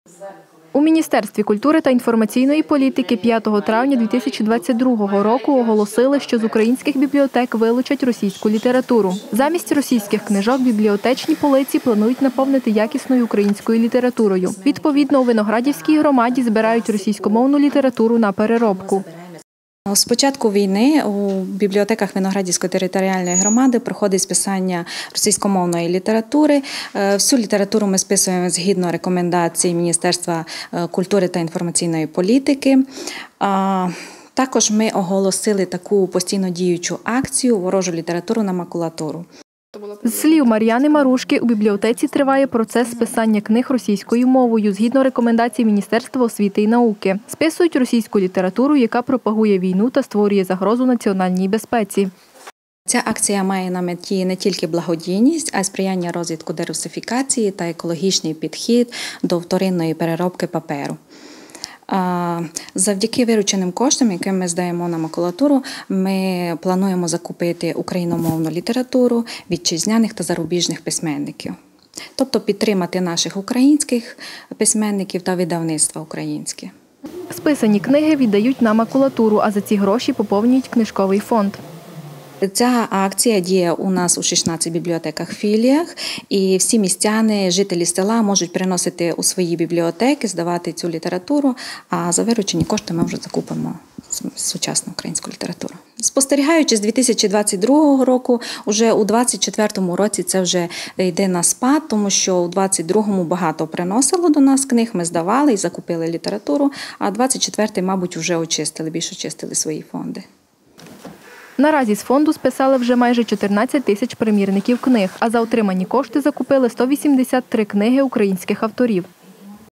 У Міністерстві культури та інформаційної політики 5 травня 2022 року оголосили, що з українських бібліотек вилучать російську літературу. Замість російських книжок бібліотечні полиці планують наповнити якісною українською літературою. Відповідно, у Виноградівській громаді збирають російськомовну літературу на переробку. З початку війни у бібліотеках Виноградівської територіальної громади проходить списання російськомовної літератури. Всю літературу ми списуємо згідно рекомендацій Міністерства культури та інформаційної політики. Також ми оголосили таку постійно діючу акцію «Ворожу літературу на макулатуру». З слів Мар'яни Марушки, у бібліотеці триває процес списання книг російською мовою, згідно рекомендацій Міністерства освіти і науки. Списують російську літературу, яка пропагує війну та створює загрозу національній безпеці. Ця акція має на меті не тільки благодійність, а й сприяння розвитку дерусифікації та екологічний підхід до вторинної переробки паперу. Завдяки вирученим коштам, які ми здаємо на макулатуру, ми плануємо закупити україномовну літературу вітчизняних та зарубіжних письменників. Тобто підтримати наших українських письменників та видавництва українське. Списані книги віддають на макулатуру, а за ці гроші поповнюють книжковий фонд. Ця акція діє у нас у 16 бібліотеках-філіях, і всі містяни, жителі села можуть приносити у свої бібліотеки, здавати цю літературу, а за виручені кошти ми вже закупимо сучасну українську літературу. Спостерігаючи з 2022 року, уже у 2024 році це вже йде на спад, тому що у 2022 багато приносило до нас книг, ми здавали і закупили літературу, а 2024, мабуть, вже очистили, більш очистили свої фонди. Наразі з фонду списали вже майже 14 тисяч примірників книг, а за отримані кошти закупили 183 книги українських авторів.